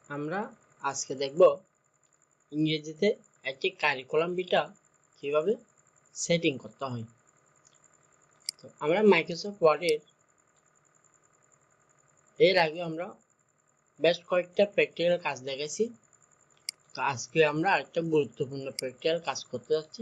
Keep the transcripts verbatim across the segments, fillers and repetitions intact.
আমরা আজকে দেখব ইংরেজিতে একটি কারিকুলাম বিটা কিভাবে সেটিং করতে হয়। তো আমরা মাইক্রোসফট ওয়ার্ডের এর আগে আমরা বেশ কয়েকটা প্র্যাকটিক্যাল কাজ দেখেছি। তো আজকে আমরা আরেকটা গুরুত্বপূর্ণ প্র্যাকটিক্যাল কাজ করতে যাচ্ছি।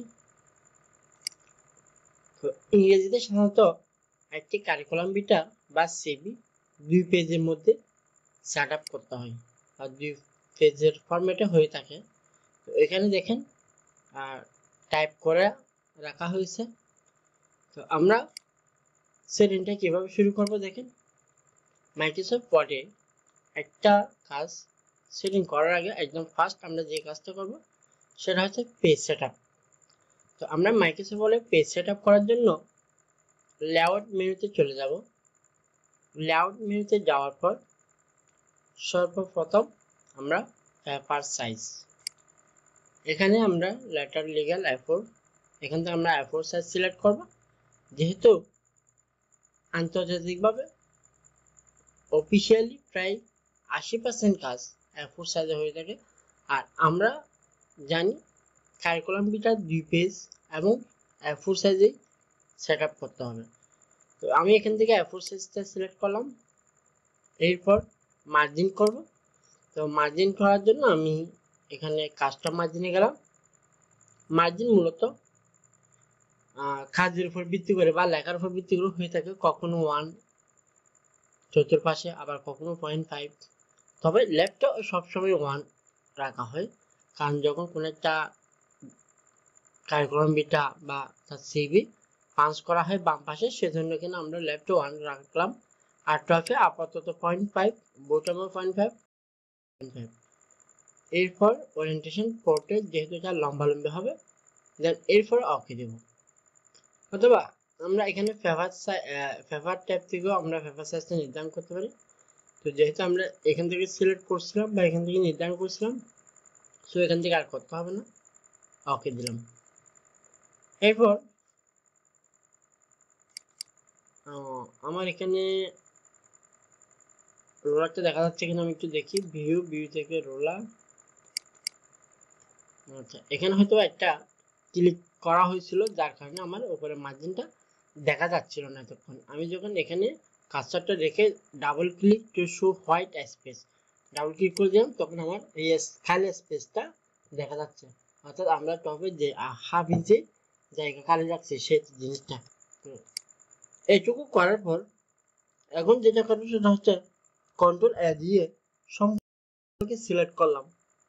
তো ইংরেজিতে সাধারণত একটি কারিকুলাম বিটা বা সিবি দুই পেজের মধ্যে সেট আপ করতে হয় আর দুই পেজের ফরম্যাটে হয়ে থাকে। তো এখানে দেখেন টাইপ করে রাখা হয়েছে। তো আমরা সেটিংটা কিভাবে শুরু করব দেখেন। মাইক্রোসফট ওয়ার্ডে একটা কাজ সেটিং করার আগে একদম ফার্স্ট আমরা যে কাজটা করব সেটা হচ্ছে পেজ সেটআপ। তো আমরা মাইক্রোসফট ওয়ার্ডে পেজ সেটআপ করার জন্য লেআউট মেনুতে চলে যাব। লেআউট মেনুতে যাওয়ার পর সর্বপ্রথম আমরা পেপার সাইজ, এখানে আমরা লেটার লিগ্যাল এ ফোর, এখান থেকে আমরা এ ফোর সাইজ সিলেক্ট করব। যেহেতু আন্তর্জাতিকভাবে অফিসিয়ালি প্রায় আশি পার্সেন্ট কাজ এ ফোর সাইজে হয়ে থাকে, আর আমরা জানি কারিকুলাম বিটা দুই পেজ এবং এ ফোর সাইজেই সেট আপ করতে হবে। তো আমি এখান থেকে এ ফোর সাইজটা সিলেক্ট করলাম, এরপর মার্জিন করব। তো মার্জিন করার জন্য আমি এখানে কাস্টম মার্জিনে গেলাম। মার্জিন মূলত কাজের উপর ভিত্তি করে বা লেখার উপর ভিত্তি করে হয়ে থাকে, কখনো ওয়ান চতুর্পাশে, আবার কখনো পয়েন্ট ফাইভ, তবে লেফটে সবসময় ওয়ান রাখা হয়, কারণ যখন কোনো একটা কারিকুলাম বিটা বা তার সিবি পাঞ্চ করা হয় বাম পাশে, সেজন্য কিন্তু আমরা লেফটে ওয়ান রাখলাম। আর টপে আপাতত পয়েন্ট ফাইভ, বোটামে পয়েন্ট ফাইভ পয়েন্ট ফাইভ। এরপর ওরিয়েন্টেশন পোর্টে যেহেতু এটা লম্বালম্বি হবে, দেন এরপর ওকে দেব। অথবা আমরা এখানে ফেভার ফেভার ট্যাব থেকেও আমরা ফেভার সাইজটা নির্ধারণ করতে পারি। তো যেহেতু আমরা এখান থেকে সিলেক্ট করছিলাম বা এখান থেকে নির্ধারণ করছিলাম, সো এখান থেকে আর করতে হবে না, ওকে দিলাম। এরপর আমার এখানে রোলারটা দেখা যাচ্ছে কিনা আমি একটু দেখি। ভিউ ভিউ থেকে রোলার, আচ্ছা এখানে হয়তো একটা ক্লিক করা হয়েছিল যার কারণে আমার উপরে মার্জিনটা দেখা যাচ্ছিল না এতক্ষণ। আমি যখন এখানে কার্সারটা রেখে double click to show white space double click করে দিলাম, তখন আমার এই খালি স্পেসটা দেখা যাচ্ছে, অর্থাৎ আমরা টপে যে হাফ ইঞ্চি জায়গা খালি রাখছি সেই জিনিসটা। এইটুকু করার পর এখন যেটা করবো সেটা হচ্ছে কন্ট্রোল এ দিয়ে সম্পূর্ণকে সিলেক্ট করলাম।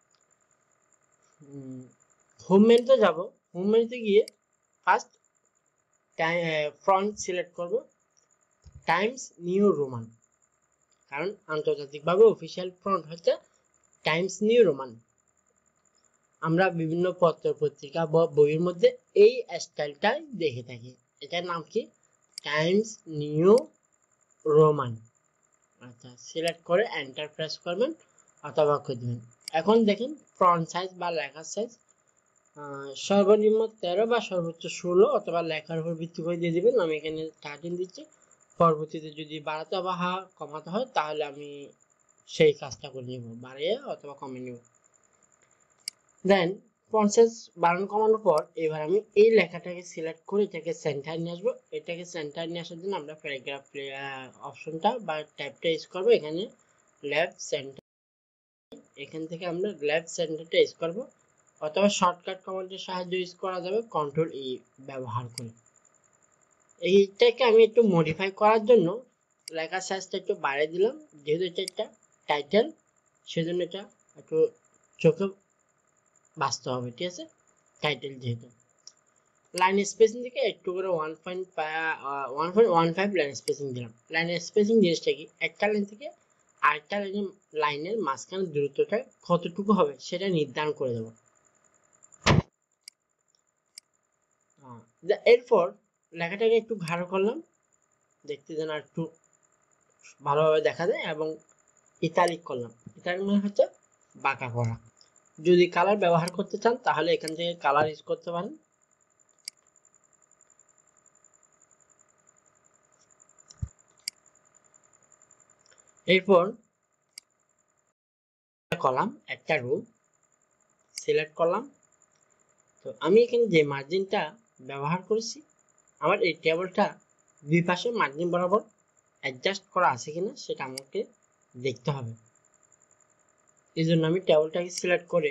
হোম মেনুতে যাব, হোম মেনুতে গিয়ে ফার্স্ট ফ্রন্ট সিলেক্ট করব, টাইমস নিউ রোমান, কারণ আন্তর্জাতিকভাবে অফিসিয়াল ফ্রন্ট হচ্ছে টাইমস নিউ রোমান। আমরা বিভিন্ন পত্র পত্রিকা বা বইয়ের মধ্যে এই স্টাইলটাই দেখে থাকি। এটার নাম কি? Times New Roman. আচ্ছা, সিলেক্ট করে এন্টার প্রেস করবেন অথবা করে দেবেন। এখন দেখেন ফ্রন্ট সাইজ বা লেখার সাইজ সর্বনিম্ন তেরো বা সর্বোচ্চ ষোলো, অথবা লেখার উপর ভিত্তি করে দিয়ে দিবেন। আমি এখানে থার্টিন দিচ্ছি, পরবর্তীতে যদি বাড়াতে বা কমাতে হয় তাহলে আমি সেই কাজটা করে নিব, বাড়িয়ে অথবা কমিয়ে নিব। দেন ফন্ট সাইজ বাড়ানো কমানোর পর এবার আমি এই লেখাটাকে সিলেক্ট করে এটাকে সেন্টার নিয়ে আসবো। এটাকে সেন্টার নিয়ে আসার জন্য আমরা প্যারাগ্রাফ অপশনটা বা ট্যাবটা ইউজ করবো। এখানে লেফট সেন্টার, এখান থেকে আমরা লেফট সেন্টারটা ইউজ করবো, অথবা শর্টকাট কমান্ডের সাহায্য ইউজ করা যাবে কন্ট্রোল ই ব্যবহার করে। এইটাকে আমি একটু মডিফাই করার জন্য লেখার সাইজটা একটু বাড়িয়ে দিলাম, যেহেতু এটা একটা টাইটেল সেজন্য এটা একটু চোখে বাঁচতে হবে, ঠিক আছে, টাইটেল যেহেতু। লাইন স্পেসিং থেকে একটু করে one point one point one five line spacing দিলাম। লাইন স্পেসিং জিনিসটা কি? একটা লাইন থেকে আরেকটা লাইনের লাইনের মাঝখানে দূরত্বটা কতটুকু হবে সেটা নির্ধারণ করে দেবো। এরপর লেখাটাকে একটু গাঢ় করলাম, দেখতে যেন একটু ভালোভাবে দেখা যায়, এবং ইতালিক করলাম। ইতালিক মানে হচ্ছে বাঁকা করা। যদি কালার ব্যবহার করতে চান তাহলে এখান থেকে কালার ইউজ করতে পারেন। এরপর কলাম একটা রো সিলেক্ট করলাম। তো আমি এখানে যে মার্জিনটা ব্যবহার করেছি আমার এই টেবিলটা দুই পাশে মার্জিন বরাবর অ্যাডজাস্ট করা আছে কিনা সেটা আমাকে দেখতে হবে। এই জন্য আমি টেবিলটাকে সিলেক্ট করে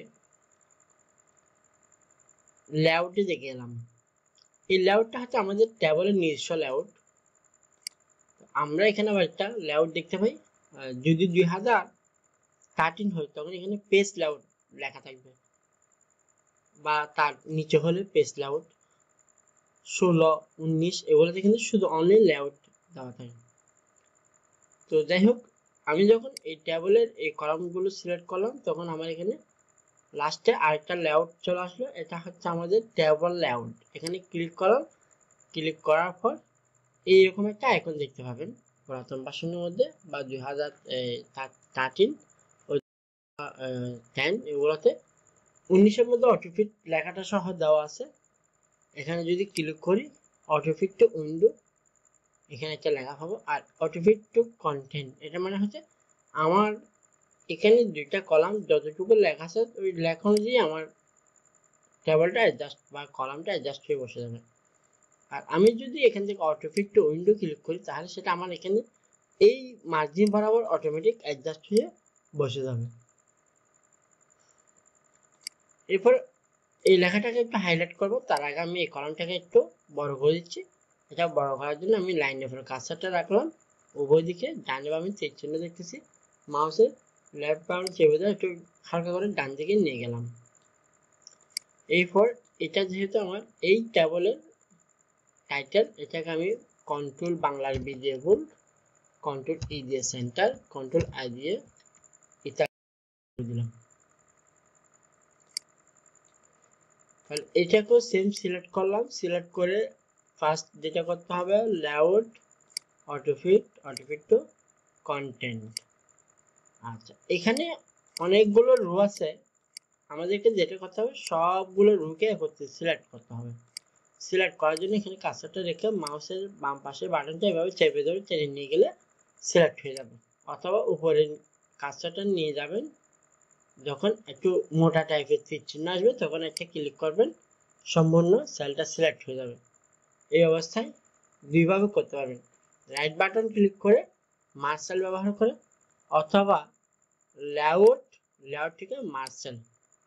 লেআউটে দেখে গেলাম। এই লেআউটটা হচ্ছে আমাদের টেবিলের নিজস্ব লেআউট। আমরা এখানে আবার একটা লেআউট দেখতে পাই, যদি দুই হাজার থার্টিন হয় তখন এখানে পেজ লেআউট লেখা থাকবে, বা তার নিচে হলে পেজ লেআউট, ষোলো উনিশ এগুলোতে কিন্তু শুধু অনলি লেআউট দেওয়া থাকে। তো যাই হোক, আমি যখন এই টেবিলের এই কলামগুলো সিলেক্ট করলাম তখন আমার এখানে লাস্টে আরেকটা লেআউট চলে আসলো, এটা হচ্ছে আমাদের টেবিল লেআউট। এখানে ক্লিক করলাম, ক্লিক করার পর এইরকম একটা আইকন দেখতে পাবেন পুরাতন ভার্সনের মধ্যে বা দুই হাজার থার্টিন টেন এগুলোতে উনিশের মধ্যে অটোফিট লেখাটা সহ দেওয়া আছে। এখানে যদি ক্লিক করি অটোফিট টু উইন্ডো, এখানে একটা লেখা পাবো। আর অটোফিট টু কন্টেন্ট এটা মানে হচ্ছে আমার এখানে দুইটা কলাম যতটুকু লেখা আছে ওই লেখা অনুযায়ী আমার টেবিলটা অ্যাডজাস্ট বা কলামটা অ্যাডজাস্ট হয়ে বসে যাবে। আর আমি যদি এখান থেকে অটোফিট টু উইন্ডো ক্লিক করি তাহলে সেটা আমার এখানে এই মার্জিন বরাবর অটোমেটিক অ্যাডজাস্ট হয়ে বসে যাবে। এরপর এই লেখাটাকে একটু হাইলাইট করব, তার আগে আমি এই কলামটাকে একটু বড় করে দিচ্ছি। এটা বড় করার জন্য আমি লাইন এর কার্সারটা রাখলাম, উভয় দিকে ডানে বামে চেক চিহ্ন দেখতেছি, মাউসের লেফট বাটন চেপে ধরে একটু হালকা করে ডান দিকে নিয়ে গেলাম। এরপর এটা যেহেতু আমার এই টেবিলের টাইটেল, এটাকে আমি কন্ট্রোল বাংলার বি দিয়ে ভুল, কন্ট্রোল ই দিয়ে সেন্টার, কন্ট্রোল আই দিয়ে এটা দিলাম। তাহলে এটাকেও সেম সিলেক্ট করলাম, সিলেক্ট করে ফার্স্ট যেটা করতে হবে layout autofit, autofit to content. আচ্ছা, এখানে অনেকগুলো রো আছে, আমাদেরকে যেটা করতে হবে সবগুলো রোকে করতে সিলেক্ট করতে হবে। সিলেক্ট করার জন্য এখানে কার্সারটা রেখে মাউসের বাম পাশে বাটনটা এভাবে চেপে ধরে টেনে নিয়ে গেলে সিলেক্ট হয়ে যাবে, অথবা উপরে কার্সারটা নিয়ে যাবেন, যখন একটু মোটা টাইপের তীর চিহ্ন আসবে তখন একটা ক্লিক করবেন, সম্পূর্ণ সেলটা সিলেক্ট হয়ে যাবে। এই অবস্থায় দুইভাবে করতে পারবেন, রাইট বাটন ক্লিক করে মার্জ সেল ব্যবহার করে, অথবা লেআউট লেআউট থেকে মার্জ সেল।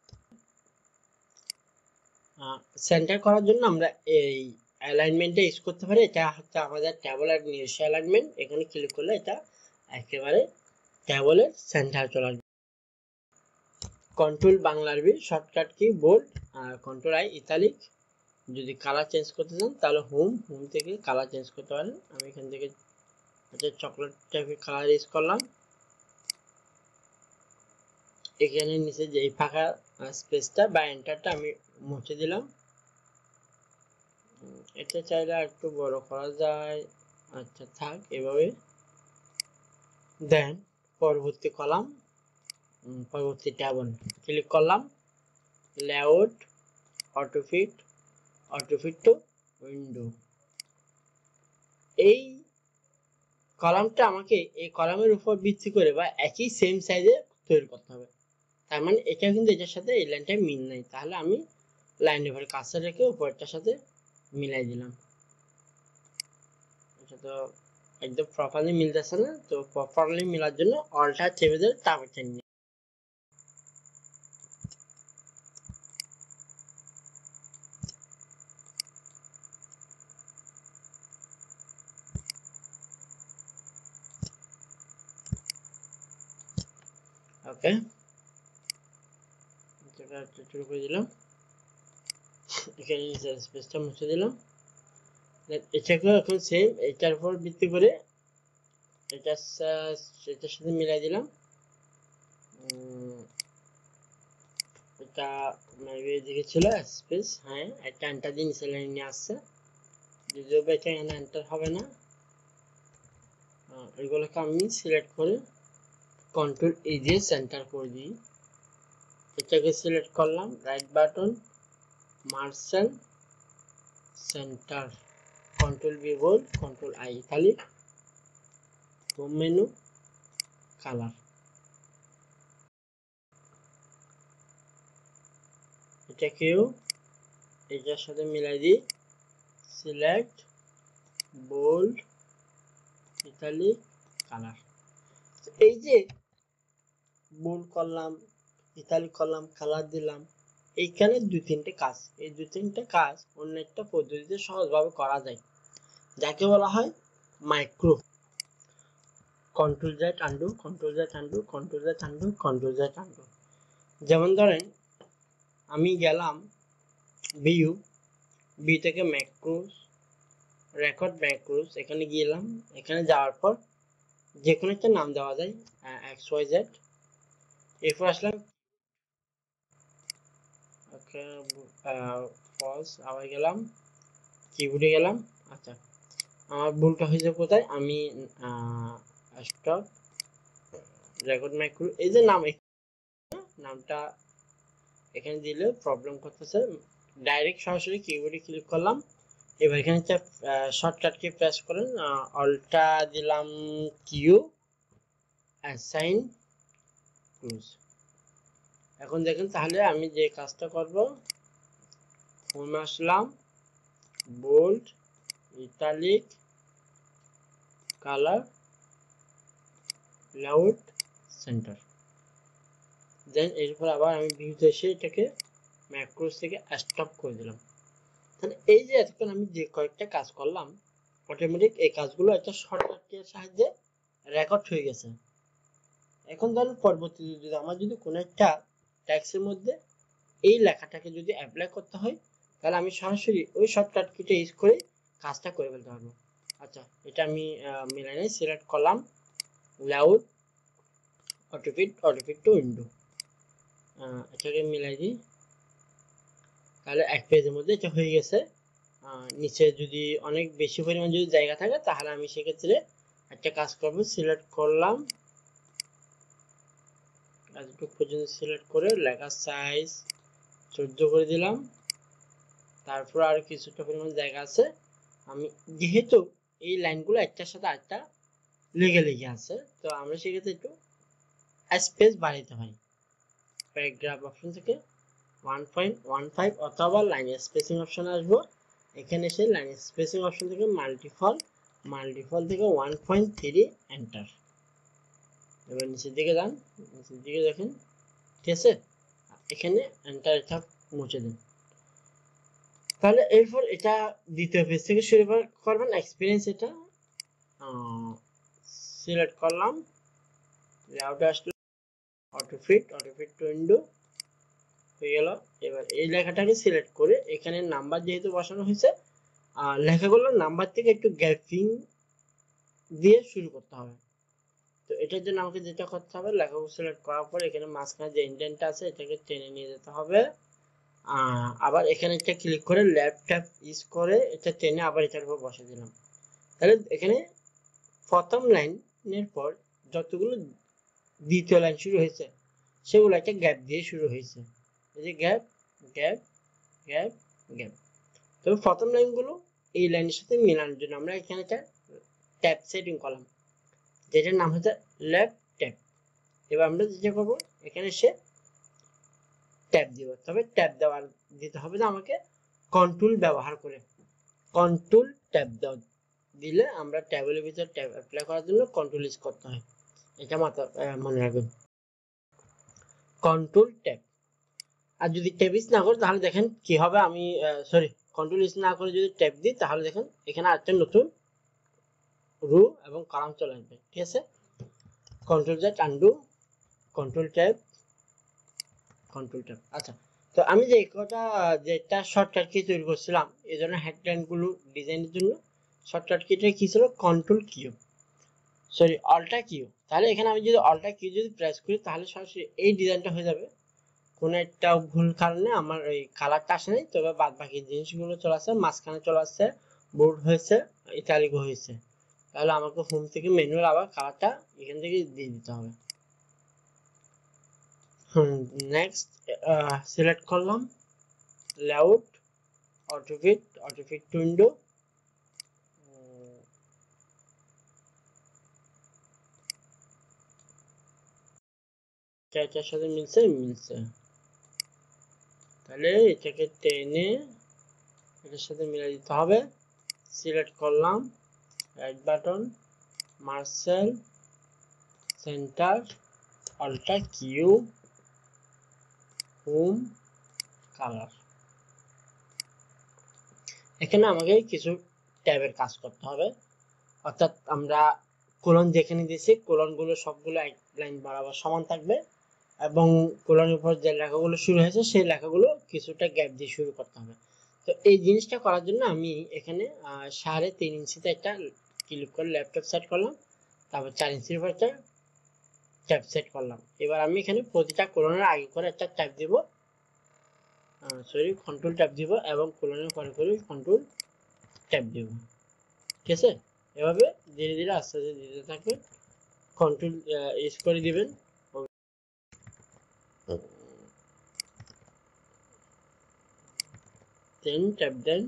সেন্টার করার জন্য আমরা এই অ্যালাইনমেন্টটা ইউজ করতে পারি, এটা হচ্ছে আমাদের টেবিলের নিজস্ব অ্যালাইনমেন্ট। এখানে ক্লিক করলে এটা একেবারে টেবিলের সেন্টার চলে আসবে। কন্ট্রোল বাংলার বি শর্টকাট কি বোল্ড, আর কন্ট্রোল আই ইতালিক। যদি কালার চেঞ্জ করতে চান তাহলে হোম হোম থেকে কালার চেঞ্জ করতে পারেন। আমি এখান থেকে একটা চকলেট টাইপের কালার ইউজ করলাম। এখানে নিচে যে ফাঁকা স্পেসটা বা এন্টারটা আমি মুছে দিলাম। এটা চাইলে একটু বড় করা যায়, আচ্ছা থাক এভাবে। দেন পরবর্তী কলাম, পরবর্তী ট্যাবন ক্লিক করলাম, layout autofit, autofit to window. এই কলামটা আমাকে এই কলামের উপর ভিত্তি করে বা একই সেম সাইজে তৈরি করতে হবে, তার মানে এটা কিন্তু এটার সাথে এই লাইনটা মিল নাই, তাহলে আমি লাইন এভাবে কার্সার রেখে উপরটার সাথে মিলাই দিলাম। এটা তো একদম প্রপারলি মিলতেছে না, তো প্রপারলি মিলার জন্য অলটা চেপে ধরে তারপর চেঞ্জ। ওকে, এটা শুরু করে দিলাম, এখানে নিচের স্পেসটা মুছে দিলাম। এটাকেও এখন সেম এটার উপর ভিত্তি করে এটা এটার সাথে মিলাই দিলাম। এটা মেবি এদিকে ছিল স্পেস, হ্যাঁ একটা এন্টার দিয়ে নিচে লাইন নিয়ে আসছে, যদিও এটা এখানে এন্টার হবে না। এগুলোকে আমি সিলেক্ট করে কন্ট্রোল ই দিয়ে সেন্টার করে দিই। এটাকে সিলেক্ট করলাম, right button merge cell centre, control B bold, control I italic, home menu colour. এটাকেও এটার সাথে মিলাই দিই, সিলেক্ট বোল্ড ইটালিক কালার। এই যে বোল্ড করলাম, ইটালিক করলাম, কালার দিলাম, এইখানে দুই তিনটে কাজ, এই দুই তিনটে কাজ অন্য একটা পদ্ধতিতে সহজভাবে করা যায়, যাকে বলা হয় micro. Control Z undo, control Z undo, control Z undo, control Z undo. যেমন ধরেন আমি গেলাম ভিউ, বি থেকে ম্যাক্রোস, রেকর্ড ম্যাক্রোস, এখানে গেলাম, এখানে যাওয়ার পর যে কোনো একটা নাম দেওয়া যায়, এক্স ওয়াই জেড। এরপর আসলাম ওকে ফলস, আবার গেলাম কিবোর্ডে গেলাম। আচ্ছা, আমার ভুলটা হয়েছে কোথায়, আমি স্টপ রেকর্ড ম্যাক্রো, এই যে নাম, নামটা এখানে দিলে প্রবলেম করতেছে, ডাইরেক্ট সরাসরি কিবোর্ডে ক্লিক করলাম। এবার এখানে শর্টকাট কি প্রেস করেন, অল্টা দিলাম কিউ, অ্যাসাইন ক্লোজ। এখন দেখেন তাহলে আমি যে কাজটা করব, ফোন আসলাম, bold italic colour loud centre, then এরপর আবার আমি ভিউতে এসে এটাকে ম্যাক্রোস থেকে স্টপ করে দিলাম। তাহলে এই যে এতক্ষণ আমি যে কয়েকটা কাজ করলাম, অটোমেটিক এই কাজগুলো একটা শর্টকাটের সাহায্যে রেকর্ড হয়ে গেছে। এখন ধরুন পরবর্তীতে যদি আমার যদি কোনো একটা ট্যাক্সের মধ্যে এই লেখাটাকে যদি অ্যাপ্লাই করতে হয়, তাহলে আমি সরাসরি ওই শর্টকাট কিটা ইউজ করে কাজটা করে ফেলতে পারবো। আচ্ছা, এটা আমি মিলাইনে সিলেক্ট করলাম, loud autofit, autofit to window, এটাকে মিলাই দিই, তাহলে এক পেজের মধ্যে এটা হয়ে গেছে। নিচে যদি অনেক বেশি পরিমাণ যদি জায়গা থাকে, তাহলে আমি সেক্ষেত্রে একটা কাজ করব, সিলেক্ট করলাম, এতটুকু পর্যন্ত সিলেক্ট করে লেখার সাইজ চোদ্দ করে দিলাম। তারপর আর কিছুটা পরিমাণ জায়গা আছে, আমি যেহেতু এই লাইনগুলো একটার সাথে আরেকটা লেগে লেগে আছে, তো আমরা সেক্ষেত্রে একটু স্পেস বাড়াইতে হয়। প্যারাগ্রাফ অপশন থেকে ওয়ান পয়েন্ট ওয়ান ফাইভ অথবা লাইন স্পেসিং অপশন আসবো, এখানে এসে লাইন স্পেসিং অপশন থেকে মাল্টিফল, মাল্টিফল থেকে ওয়ান পয়েন্ট থ্রি এন্টার। এবার নিচের দিকে যান, নিচের দিকে দেখেন, ঠিক আছে, এখানে এন্টার এটা মুছে দিন। তাহলে এরপর এটা দ্বিতীয় পেজ থেকে শুরু করবেন এক্সপিরিয়েন্স, এটা সিলেক্ট করলাম, লেআউটে আসলো, অটোফিট, অটোফিট টু উইন্ডো হয়ে গেল। এবার এই লেখাটাকে সিলেক্ট করে এখানে নাম্বার যেহেতু বসানো হয়েছে, লেখাগুলোর নাম্বার থেকে একটু গ্যাপিং দিয়ে শুরু করতে হবে। তো এটার জন্য আমাকে যেটা করতে হবে, লেখাগুলো সিলেক্ট করার পর এখানে মাঝখানে যে ইন্ডেন্টটা আছে এটাকে টেনে নিয়ে যেতে হবে, আবার এখানে একটা ক্লিক করে লেফট ট্যাপ ইউজ করে এটা টেনে আবার এটার উপর বসে দিলাম। তাহলে এখানে প্রথম লাইনের পর যতগুলো দ্বিতীয় লাইন শুরু হয়েছে সেগুলো একটা গ্যাপ দিয়ে শুরু হয়েছে, এই যে গ্যাপ গ্যাপ গ্যাপ গ্যাপ। তবে প্রথম লাইনগুলো এই লাইনের সাথে মেলানোর জন্য আমরা এখানে একটা ট্যাব সেটিং করলাম, যেটার নাম হচ্ছে লেফট ট্যাব। এবার আমরা যেটা করবো, এখানে এসে ট্যাব দিব, তবে ট্যাব দেওয়ার দিতে হবে না আমাকে কন্ট্রোল ব্যবহার করে, কন্ট্রোল ট্যাব দাও দিলে আমরা ট্যাবের ভিতর ট্যাব অ্যাপ্লাই করার জন্য কন্ট্রোল ইউজ করতে হয়, এটা মাথা মনে রাখবেন, কন্ট্রোল ট্যাব। আর যদি ট্যাব ইউজ না করি তাহলে দেখেন কি হবে, আমি সরি কন্ট্রোল ইউজ না করে যদি ট্যাব দিই তাহলে দেখেন এখানে আরেকটা নতুন রো এবং কলাম চলে আসবে, ঠিক আছে। Control Z undo, control tab, control tab. আচ্ছা, তো আমি যে কটা যেটা শর্টকাট কি তৈরি করছিলাম এই ধরনের হেডলাইন গুলো ডিজাইনের জন্য, শর্টকাট কিটা কি ছিল, control Q, sorry alt Q. তাহলে এখানে আমি যদি অল্টা কিউ যদি প্রেস করি তাহলে সরাসরি এই ডিজাইনটা হয়ে যাবে। কোনো একটা ভুল কারণে আমার ওই কালারটা আসে নাই, তবে বাদ বাকি জিনিসগুলো চলে আসছে, মাঝখানে চলে আসছে, বোল্ড হয়েছে, ইটালিক হয়েছে। তাহলে আমাকে হোম থেকে ম্যানুয়াল আবার কালারটা এখান থেকে দিয়ে দিতে হবে। নেক্সট সিলেক্ট করলাম, layout, autofit, autofit to window, চারটার সাথে মিলছে মিলছে তাহলে এটাকে টেনে এটার সাথে মিলাই দিতে হবে। সিলেক্ট করলাম, right button, merge cell, centre, alt Q, home, colour. এখানে আমাকে কিছু ট্যাবের কাজ করতে হবে, অর্থাৎ আমরা কোলন যেখানে দিয়েছি কোলন গুলো সবগুলো এক লাইন বরাবর সমান থাকবে এবং কোলনের উপর যে লেখাগুলো শুরু হয়েছে সেই লেখাগুলো কিছুটা গ্যাপ দিয়ে শুরু করতে হবে। তো এই জিনিসটা করার জন্য আমি এখানে সাড়ে তিন ইঞ্চিতে একটা ক্লিক করে ল্যাপটপ সেট করলাম, তারপর চার ইঞ্চির উপর একটা ট্যাব সেট করলাম। এবার আমি এখানে প্রতিটা কোলনের আগে করে একটা ট্যাব দিব, সরি কন্ট্রোল ট্যাব দিব এবং কোলনের পরে করে কন্ট্রোল ট্যাব দিব। ঠিক আছে, এভাবে ধীরে ধীরে আস্তে আস্তে দিতে থাকবেন, কন্ট্রোল ইউজ করে দিবেন। দেন ট্যাব দেন,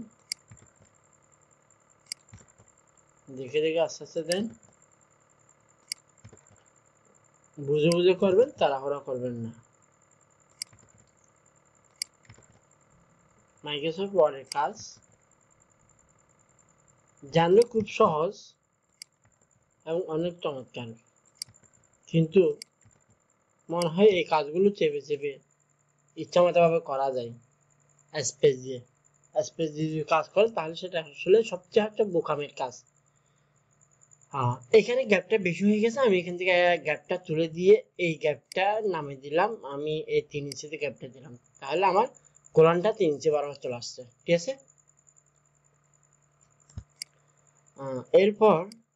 দেখে দেখে আস্তে আস্তে দেন, বুঝে বুঝে করবেন, তাড়াহুড়া করবেন না। মাইক্রোসফট ওয়ার্ডের কাজ জানলে খুব সহজ এবং অনেক চমৎকার, কিন্তু মনে হয় এই কাজগুলো চেপে চেপে ইচ্ছামতো ভাবে করা যায় স্পেস দিয়ে। স্পেস দিয়ে যদি কাজ করে তাহলে সেটা আসলে সবচেয়ে একটা বোকামের কাজ। হ্যাঁ, এখানে গ্যাপটা বেশি হয়ে গেছে, আমি এখান থেকে গ্যাপটা তুলে দিয়ে এই গ্যাপটা নামে দিলাম, আমি এই তিন ইঞ্চিতে গ্যাপটা দিলাম, তাহলে আমার কোলনটা তিন ইঞ্চি বরাবর চলে আসছে। ঠিক আছে, এরপর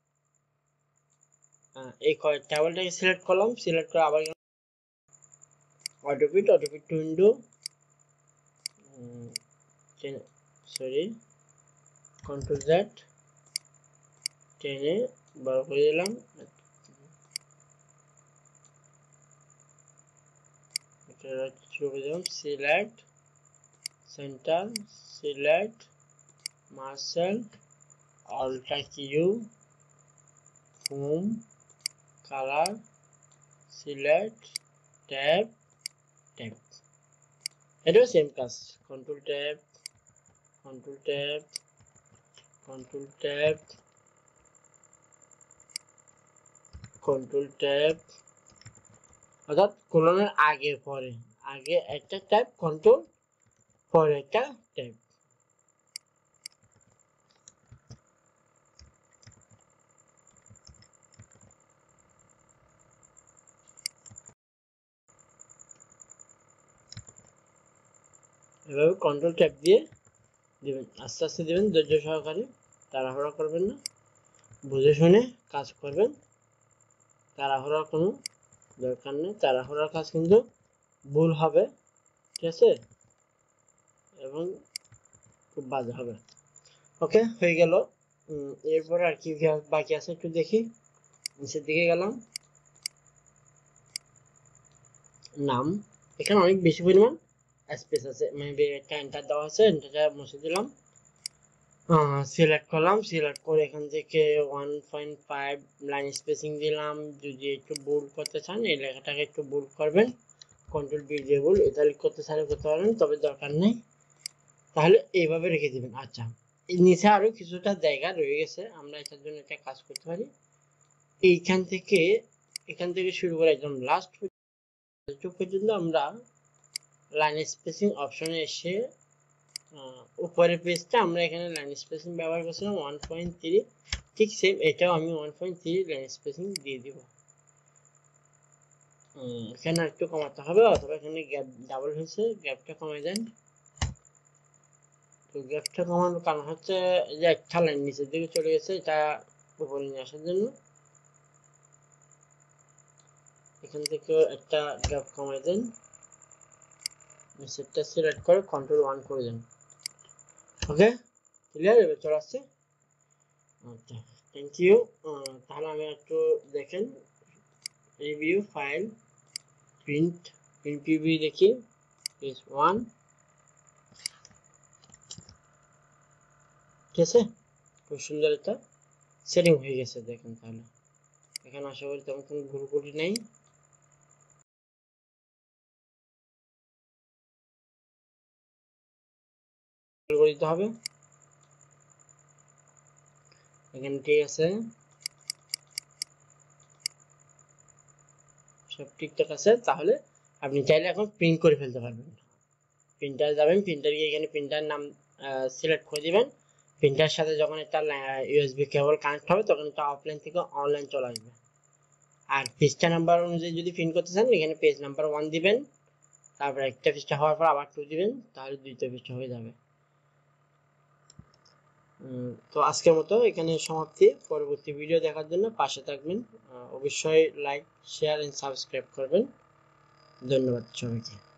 এই টেবিলটাকে সিলেক্ট করলাম, সিলেক্ট করে আবার autofit, autofit to window, sorry control Z, টেনে বড় করে দিলাম, select centre, select marshal, alt Q, home, colour, select, tab, tab. এটাও সেম কাজ, control tab, control tab, control tab, control tab, অর্থাৎ কোলনের আগে পরে, আগে একটা ট্যাব কন্ট্রোল, পরে একটা ট্যাব। এভাবে কন্ট্রোল ট্যাব দিয়ে দিবেন, আস্তে আস্তে দিবেন, ধৈর্য সহকারে, তাড়াহুড়া করবেন না, বুঝে শুনে কাজ করবেন, তাড়াহুড়ার কোনো দরকার নেই, তাড়াহুড়ার কাজ কিন্তু ভুল হবে। ঠিক আছে, এবং খুব বাজে হবে। ওকে, হয়ে গেল। এরপর আর কি বাকি আছে একটু দেখি। নিচের দিকে গেলাম, নাম, এখানে অনেক বেশি পরিমাণ স্পেস আছে, মানে একটা এন্টার দেওয়া আছে, এন্টারটা মুছে দিলাম, সিলেক্ট করলাম, সিলেক্ট করে এখান থেকে one point five line spacing দিলাম। যদি একটু বোল্ড করতে চান এই লেখাটাকে একটু বোল্ড করবেন, কন্ট্রোল বি দিয়ে বোল্ড, ইটালিক করতে চাইলে করতে পারেন, তবে দরকার নেই, তাহলে এইভাবে রেখে দিবেন। আচ্ছা, এই নিচে আরো কিছুটা জায়গা রয়ে গেছে, আমরা এটার জন্য একটা কাজ করতে পারি, এইখান থেকে এখান থেকে শুরু করে একদম লাস্ট পর্যন্ত আমরা লাইন স্পেসিং অপশনে এসে উপরের পেজটা আমরা এখানে লাইন স্পেসিং ব্যবহার করছিলাম ওয়ান পয়েন্ট থ্রি, ঠিক সেম এটাও আমি one point three line spacing দিয়ে দিব। এখানে একটু কমাতে হবে, অথবা এখানে গ্যাপ ডাবল হয়েছে, গ্যাপটা কমে দেন। তো গ্যাপটা কমানোর কারণ হচ্ছে যে একটা লাইন নিচের দিকে চলে গেছে, এটা উপরে নিয়ে আসার জন্য এখান থেকে একটা গ্যাপ কমাই দেন, নিচেরটা সিলেক্ট করে কন্ট্রোল ওয়ান করে দেন। ওকে, ক্লিয়ার, এবার চলে আসছে। আচ্ছা, থ্যাংক ইউ। তাহলে আমি একটু দেখেন, review file, print, print preview দেখি, পেজ ওয়ান। ঠিক আছে, খুব সুন্দর একটা সেটিং হয়ে গেছে, দেখেন। তাহলে এখানে আশা করি তেমন কোনো ভুল ত্রুটি নেই। করে দিতে হবে। এখানে ঠিক আছে, সব ঠিকঠাক আছে। তাহলে আপনি চাইলে এখন প্রিন্ট করে ফেলতে পারবেন। প্রিন্টার যাবেন, প্রিন্টার গিয়ে এখানে প্রিন্টার নাম সিলেক্ট করে দিবেন। প্রিন্টার সাথে যখন একটা ইউএসবি কেবল কানেক্ট হবে তখন এটা অফলাইন থেকে অনলাইন চলে আসবে। আর পৃষ্ঠা নাম্বার অনুযায়ী যদি প্রিন্ট করতে চান এখানে পেজ নাম্বার ওয়ান দিবেন, তারপর একটা পৃষ্ঠা হওয়ার পর আবার টু দিবেন, তাহলে দুইটা পৃষ্ঠা হয়ে যাবে। তো আজকের মতো এখানে সমাপ্তি। পরবর্তী ভিডিও দেখার জন্য পাশে থাকবেন, অবশ্যই লাইক শেয়ার এন্ড সাবস্ক্রাইব করবেন। ধন্যবাদ সবাইকে।